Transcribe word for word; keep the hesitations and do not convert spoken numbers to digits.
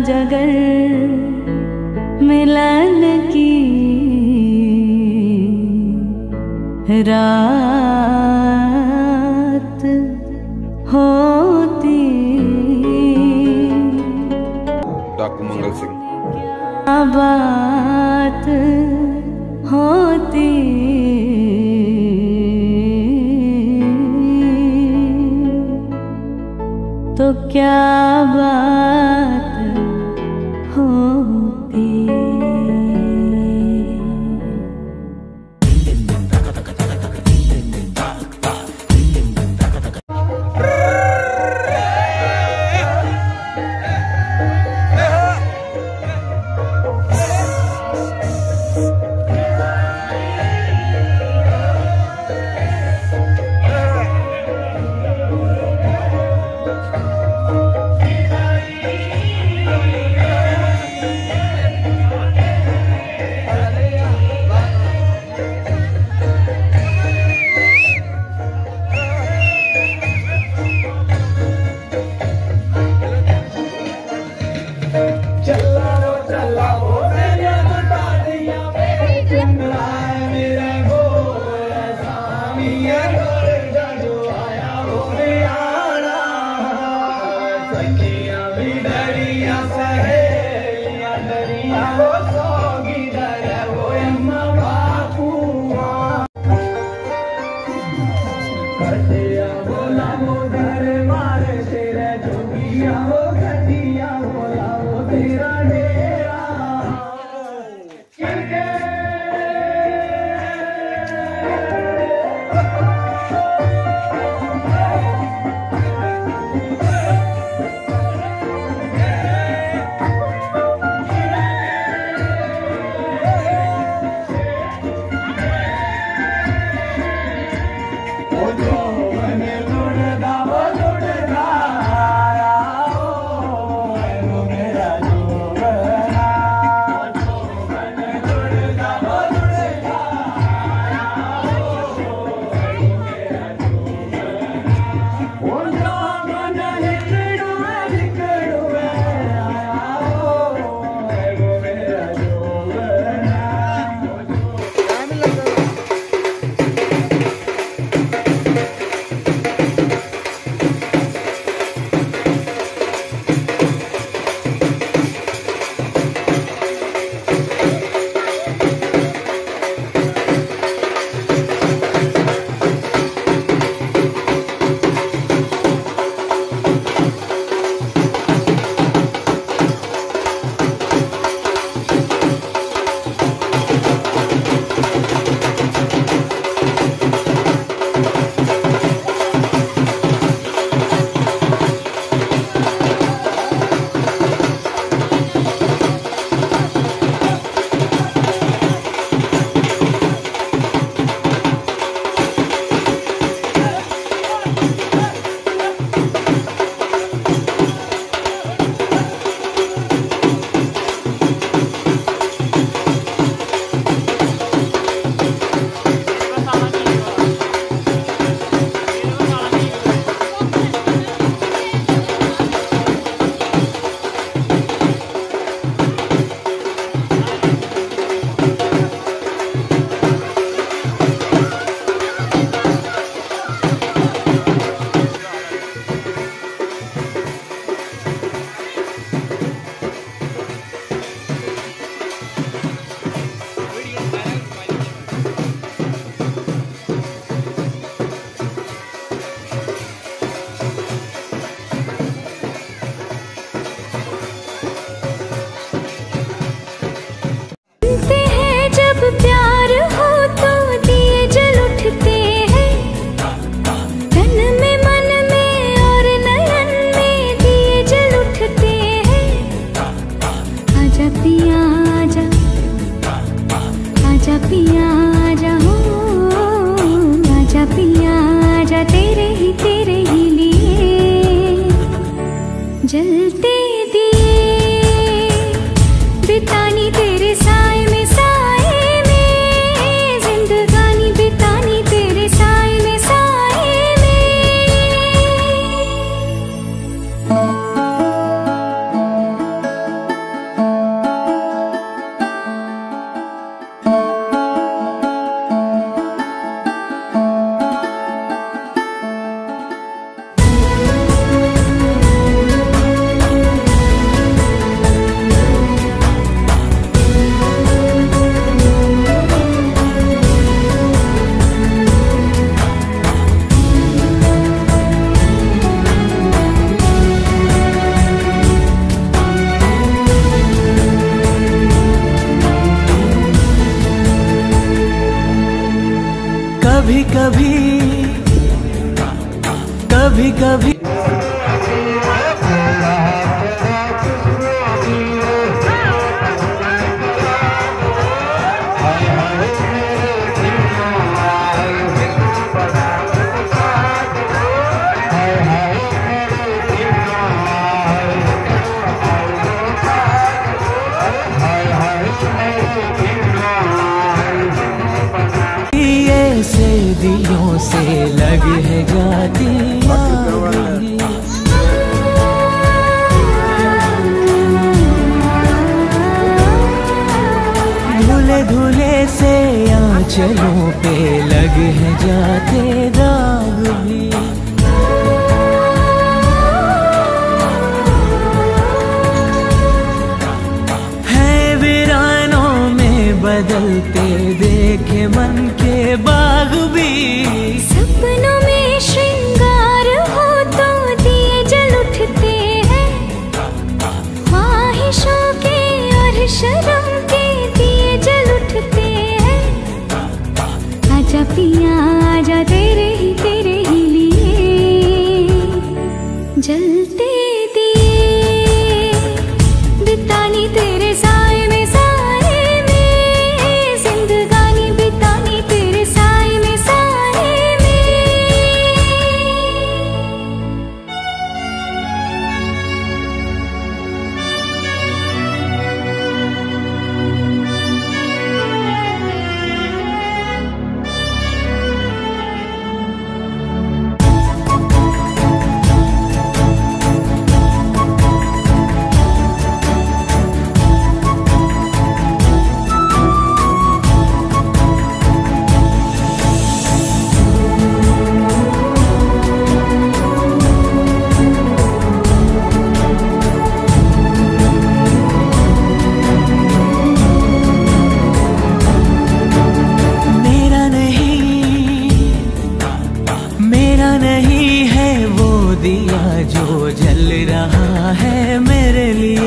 अगर मिलन की रात होती, डाकू मंगल सिंह, क्या बात होती, तो क्या बात होती। कभी कभी कभी से दिलों से लगी है जाती धुले धुले से आंचलों पे लगे हैं जाते दाग भी है वीरानों में बदलते देखे मन के बाग भी सपनों में श्रृंगार हो तो दिए जल उठते हैं ख्वाहिशों के और शर्म के दिए जल उठते हैं आजा पिया आजा तेरे ही तेरे ही लिए जलते दिए बितानी तेरे साए में साए में जिंदगानी बितानी तेरे साए में साए में नहीं है वो दिया जो जल रहा है मेरे लिए